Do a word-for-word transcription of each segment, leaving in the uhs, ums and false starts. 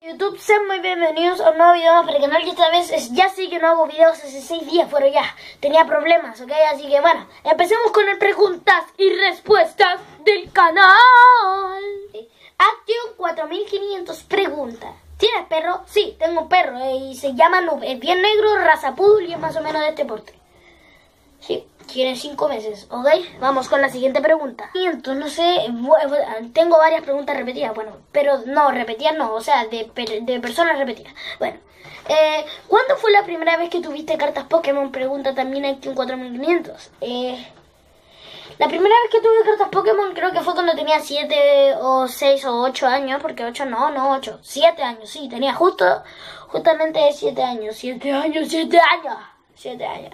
YouTube, sean muy bienvenidos a un nuevo video más para el canal. Y esta vez es, ya sé que no hago videos hace seis días, pero ya tenía problemas, ¿ok? Así que bueno, empecemos con el preguntas y respuestas del canal. Action cuatro mil quinientos pregunta: ¿tienes perro? Sí, tengo un perro eh, y se llama Noob. Es bien negro, raza poodle y es más o menos de este porte. Sí, tiene cinco meses, ¿ok? Vamos con la siguiente pregunta. No sé, tengo varias preguntas repetidas, bueno, pero no, repetidas no, o sea, de, de personas repetidas. Bueno, eh, ¿cuándo fue la primera vez que tuviste cartas Pokémon? Pregunta también aquí en cuatro mil quinientos. Eh, la primera vez que tuve cartas Pokémon creo que fue cuando tenía siete o seis o ocho años, porque ocho no, no ocho, siete años, sí, tenía justo, justamente siete años, siete años, siete años, siete años.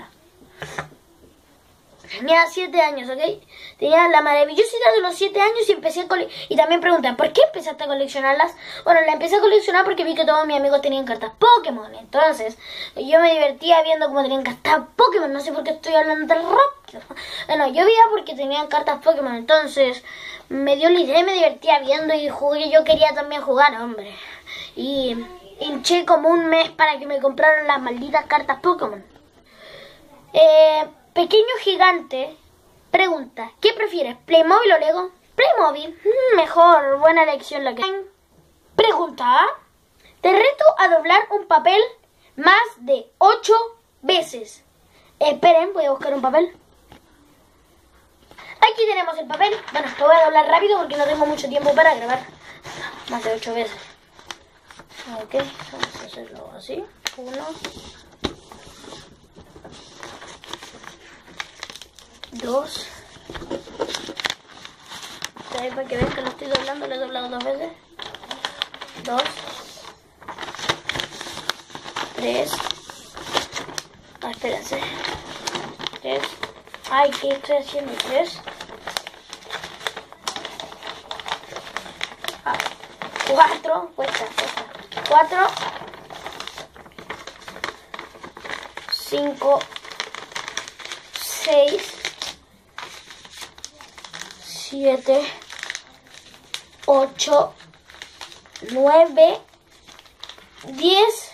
Tenía siete años, ¿ok? Tenía la maravillosidad de los siete años y empecé a coleccionar. Y también preguntan, ¿por qué empezaste a coleccionarlas? Bueno, la empecé a coleccionar porque vi que todos mis amigos tenían cartas Pokémon. Entonces, yo me divertía viendo cómo tenían cartas Pokémon. No sé por qué estoy hablando tan rápido. Bueno, yo veía porque tenían cartas Pokémon. Entonces, me dio la idea y me divertía viendo y jugué. Yo quería también jugar, hombre. Y hinché como un mes para que me compraran las malditas cartas Pokémon. Eh... Pequeño Gigante pregunta, ¿qué prefieres, Playmobil o Lego? Playmobil, mejor, buena elección la que... Pregunta, te reto a doblar un papel más de ocho veces. Esperen, voy a buscar un papel. Aquí tenemos el papel. Bueno, lo voy a doblar rápido porque no tengo mucho tiempo para grabar. Más de ocho veces. Ok, vamos a hacerlo así. Uno... Dos. Ahí para que vean que lo estoy doblando, lo he doblado dos veces. Dos. Tres. Ah, espérense. Tres. Ay, ¿qué estoy haciendo? Tres. Ah, cuatro. Cuesta, cuesta. Cuatro. Cinco. Seis. siete, ocho, nueve, diez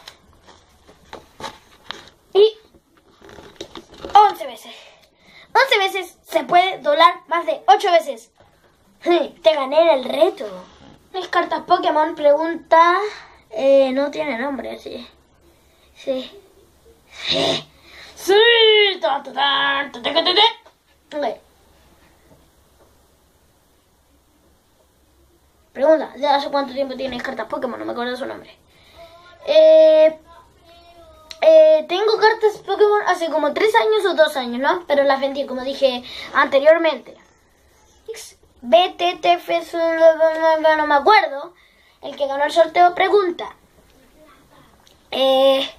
y once veces. once veces se puede doblar más de ocho veces. Te gané el reto. Mis cartas Pokémon pregunta... Eh, no tiene nombre, sí. Sí. Sí. Sí. Okay. Pregunta, ¿de hace cuánto tiempo tienes cartas Pokémon? No me acuerdo su nombre. Eh, eh, tengo cartas Pokémon hace como tres años o dos años, ¿no? Pero las vendí, como dije anteriormente. B T T F, no me acuerdo. El que ganó el sorteo pregunta. Eh,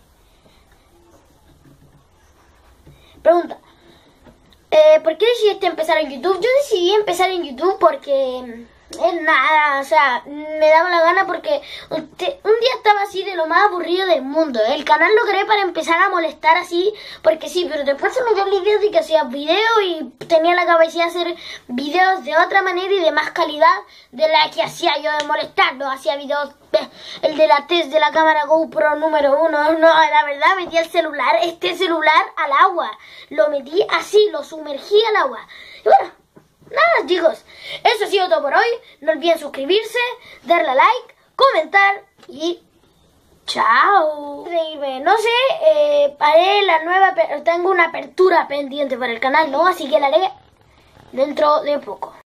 pregunta. Eh, ¿Por qué decidiste empezar en YouTube? Yo decidí empezar en YouTube porque... Es nada, o sea, me daba la gana porque un día estaba así de lo más aburrido del mundo. El canal lo creé para empezar a molestar así, porque sí, pero después se me dio la idea de que hacía videos y tenía la capacidad de hacer videos de otra manera y de más calidad de la que hacía yo de molestar. No hacía videos, el de la test de la cámara GoPro número uno, no, la verdad metí el celular, este celular al agua, lo metí así, lo sumergí al agua. Y bueno, nada, chicos, eso ha sido todo por hoy. No olviden suscribirse, darle a like, comentar y chao. No sé, eh, haré la nueva, tengo una apertura pendiente para el canal, ¿no? Así que la haré dentro de poco.